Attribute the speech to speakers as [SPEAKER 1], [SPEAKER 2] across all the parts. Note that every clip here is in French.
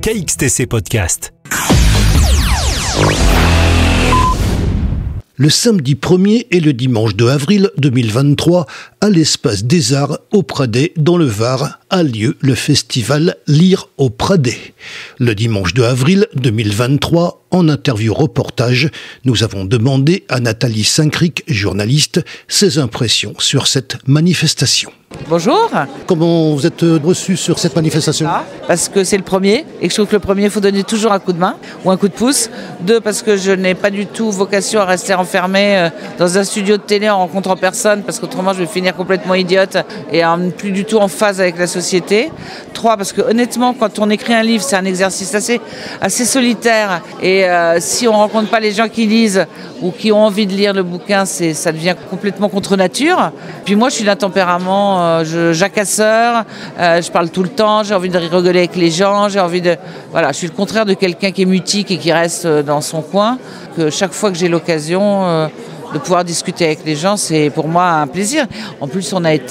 [SPEAKER 1] KXTC Podcast.
[SPEAKER 2] Le samedi 1er et le dimanche 2 avril 2023, à l'Espace des Arts au Pradet, dans le Var, a lieu le festival Lire au Pradet. Le dimanche 2 avril 2023, en interview-reportage, nous avons demandé à Nathalie Saint-Cric, journaliste, ses impressions sur cette manifestation.
[SPEAKER 3] Bonjour.
[SPEAKER 2] Comment vous êtes reçu sur cette manifestation ?
[SPEAKER 3] Parce que c'est le premier et que je trouve que le premier, il faut donner toujours un coup de main ou un coup de pouce. 2, parce que je n'ai pas du tout vocation à rester enfermée dans un studio de télé en rencontrant personne, parce qu'autrement je vais finir complètement idiote et plus du tout en phase avec la société. 3, parce que honnêtement, quand on écrit un livre, c'est un exercice assez solitaire et si on ne rencontre pas les gens qui lisent ou qui ont envie de lire le bouquin, ça devient complètement contre nature. Puis moi, je suis d'un tempérament jacasseur, je parle tout le temps, j'ai envie de rigoler avec les gens, je suis le contraire de quelqu'un qui est mutique et qui reste dans son coin. Que chaque fois que j'ai l'occasion de pouvoir discuter avec les gens, c'est pour moi un plaisir. En plus,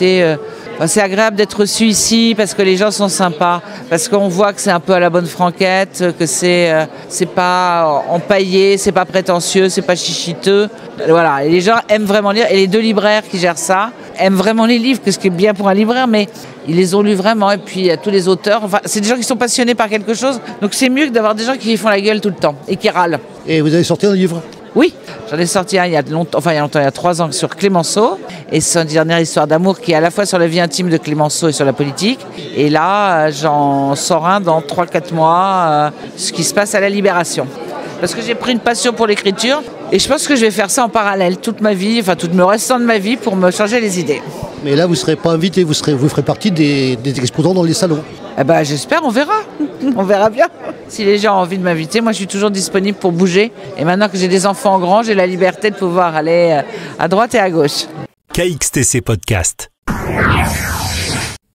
[SPEAKER 3] c'est agréable d'être reçu ici parce que les gens sont sympas, parce qu'on voit que c'est un peu à la bonne franquette, que c'est pas empaillé, c'est pas prétentieux, c'est pas chichiteux. Voilà, et les gens aiment vraiment lire, et les 2 libraires qui gèrent ça aiment vraiment les livres, ce qui est bien pour un libraire, mais ils les ont lus vraiment, et puis tous les auteurs, c'est des gens qui sont passionnés par quelque chose, donc c'est mieux que d'avoir des gens qui font la gueule tout le temps et qui râlent.
[SPEAKER 2] Et vous avez sorti un livre ?
[SPEAKER 3] Oui, j'en ai sorti un il y a 3 ans sur Clémenceau et sa dernière histoire d'amour qui est à la fois sur la vie intime de Clémenceau et sur la politique. Et là, j'en sors un dans 3-4 mois, ce qui se passe à la Libération. Parce que j'ai pris une passion pour l'écriture et je pense que je vais faire ça en parallèle toute ma vie, tout le restant de ma vie pour me changer les idées.
[SPEAKER 2] Mais là, vous ne serez pas invité, vous ferez partie des exposants dans les salons.
[SPEAKER 3] J'espère, on verra. On verra bien. Si les gens ont envie de m'inviter, moi je suis toujours disponible pour bouger. Et maintenant que j'ai des enfants grands, j'ai la liberté de pouvoir aller à droite et à gauche.
[SPEAKER 1] KXTC Podcast.